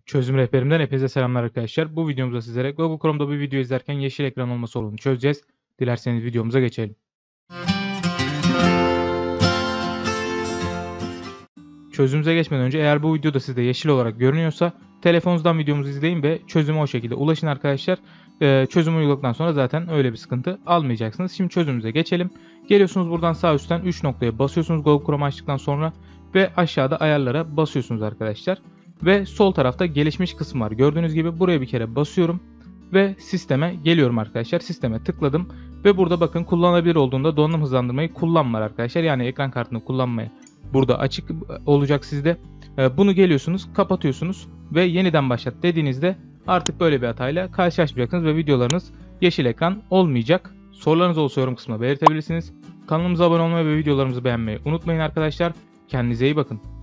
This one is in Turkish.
Çözüm rehberimden hepinize selamlar arkadaşlar. Bu videomuzda sizlere Google Chrome'da bir video izlerken yeşil ekran olma sorununu çözeceğiz. Dilerseniz videomuza geçelim. Çözümümüze geçmeden önce eğer bu videoda sizde yeşil olarak görünüyorsa telefonunuzdan videomuzu izleyin ve çözüme o şekilde ulaşın arkadaşlar. Çözümü uyguladıktan sonra zaten öyle bir sıkıntı almayacaksınız. Şimdi çözümümüze geçelim. Geliyorsunuz buradan sağ üstten 3 noktaya basıyorsunuz Google Chrome açtıktan sonra ve aşağıda ayarlara basıyorsunuz arkadaşlar. Ve sol tarafta gelişmiş kısım var. Gördüğünüz gibi buraya bir kere basıyorum ve sisteme geliyorum arkadaşlar. Sisteme tıkladım ve burada bakın kullanılabilir olduğunda donanım hızlandırmayı kullan var arkadaşlar. Yani ekran kartını kullanmaya burada açık olacak sizde. Bunu geliyorsunuz, kapatıyorsunuz ve yeniden başlat dediğinizde artık böyle bir hatayla karşılaşmayacaksınız ve videolarınız yeşil ekran olmayacak. Sorularınız olursa yorum kısmına belirtebilirsiniz. Kanalımıza abone olmayı ve videolarımızı beğenmeyi unutmayın arkadaşlar. Kendinize iyi bakın.